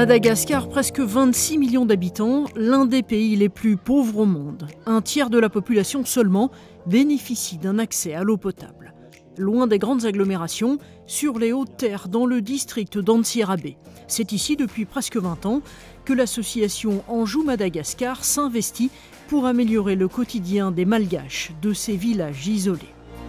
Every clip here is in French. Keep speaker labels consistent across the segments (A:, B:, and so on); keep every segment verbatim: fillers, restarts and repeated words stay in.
A: Madagascar, presque vingt-six millions d'habitants, l'un des pays les plus pauvres au monde. Un tiers de la population seulement bénéficie d'un accès à l'eau potable. Loin des grandes agglomérations, sur les hautes terres dans le district d'Antsirabe. C'est ici depuis presque vingt ans que l'association Anjou-Madagascar s'investit pour améliorer le quotidien des Malgaches de ces villages isolés.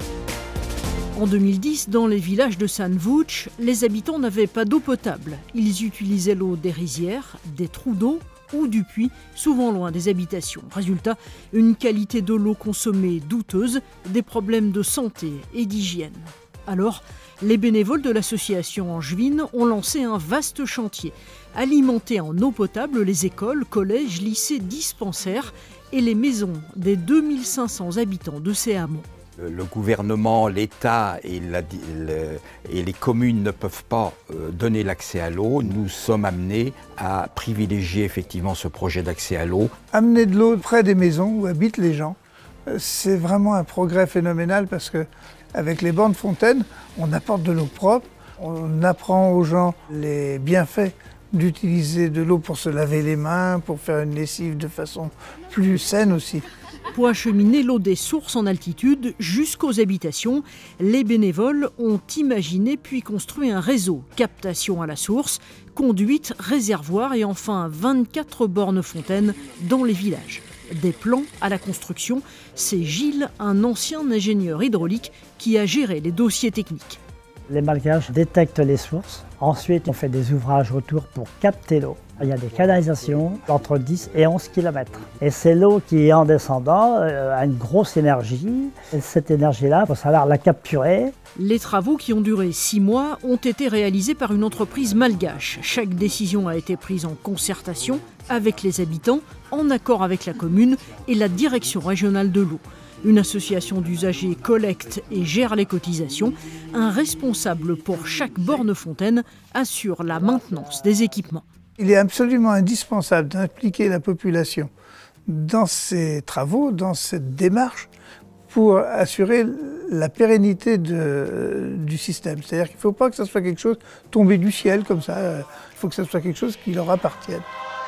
A: En deux mille dix, dans les villages de Sanvuch, les habitants n'avaient pas d'eau potable. Ils utilisaient l'eau des rizières, des trous d'eau ou du puits, souvent loin des habitations. Résultat, une qualité de l'eau consommée douteuse, des problèmes de santé et d'hygiène. Alors, les bénévoles de l'association angevine ont lancé un vaste chantier, alimenter en eau potable les écoles, collèges, lycées, dispensaires et les maisons des deux mille cinq cents habitants de ces hameaux.
B: Le gouvernement, l'État et, la, le, et les communes ne peuvent pas euh, donner l'accès à l'eau. Nous sommes amenés à privilégier effectivement ce projet d'accès à l'eau.
C: Amener de l'eau près des maisons où habitent les gens, c'est vraiment un progrès phénoménal parce qu'avec les bornes fontaines, on apporte de l'eau propre, on apprend aux gens les bienfaits d'utiliser de l'eau pour se laver les mains, pour faire une lessive de façon plus saine aussi.
A: Pour acheminer l'eau des sources en altitude jusqu'aux habitations, les bénévoles ont imaginé puis construit un réseau. Captation à la source, conduite, réservoir et enfin vingt-quatre bornes fontaines dans les villages. Des plans à la construction, c'est Gilles, un ancien ingénieur hydraulique qui a géré les dossiers techniques.
D: Les Malgaches détectent les sources. Ensuite, on fait des ouvrages autour pour capter l'eau. Il y a des canalisations entre dix et onze kilomètres. Et c'est l'eau qui, en descendant, a une grosse énergie. Et cette énergie-là, il faut savoir la capturer.
A: Les travaux, qui ont duré six mois, ont été réalisés par une entreprise malgache. Chaque décision a été prise en concertation avec les habitants, en accord avec la commune et la direction régionale de l'eau. Une association d'usagers collecte et gère les cotisations. Un responsable pour chaque borne fontaine assure la maintenance des équipements.
C: Il est absolument indispensable d'impliquer la population dans ces travaux, dans cette démarche, pour assurer la pérennité de, du système. C'est-à-dire qu'il ne faut pas que ce soit quelque chose tombé du ciel comme ça, il faut que ce soit quelque chose qui leur appartienne.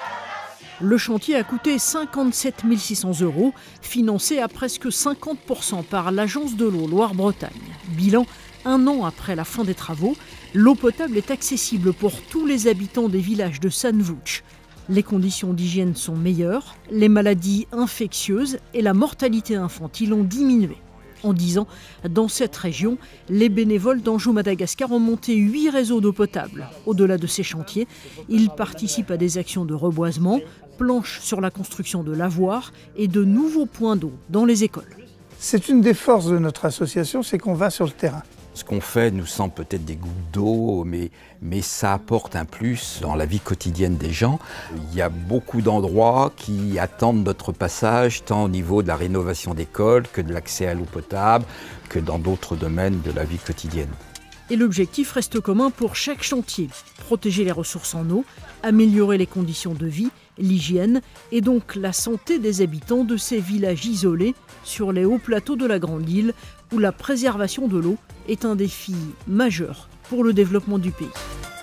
A: Le chantier a coûté cinquante-sept mille six cents euros, financé à presque cinquante pour cent par l'Agence de l'eau Loire-Bretagne. Bilan, un an après la fin des travaux, l'eau potable est accessible pour tous les habitants des villages de Sanvuch. Les conditions d'hygiène sont meilleures, les maladies infectieuses et la mortalité infantile ont diminué. En dix ans, dans cette région, les bénévoles d'Anjou-Madagascar ont monté huit réseaux d'eau potable. Au-delà de ces chantiers, ils participent à des actions de reboisement, planchent sur la construction de lavoirs et de nouveaux points d'eau dans les écoles.
C: C'est une des forces de notre association, c'est qu'on va sur le terrain.
B: Ce qu'on fait nous semble peut-être des gouttes d'eau, mais, mais ça apporte un plus dans la vie quotidienne des gens. Il y a beaucoup d'endroits qui attendent notre passage, tant au niveau de la rénovation d'écoles que de l'accès à l'eau potable, que dans d'autres domaines de la vie quotidienne.
A: Et l'objectif reste commun pour chaque chantier. Protéger les ressources en eau, améliorer les conditions de vie, l'hygiène et donc la santé des habitants de ces villages isolés sur les hauts plateaux de la Grande Île où la préservation de l'eau est un défi majeur pour le développement du pays.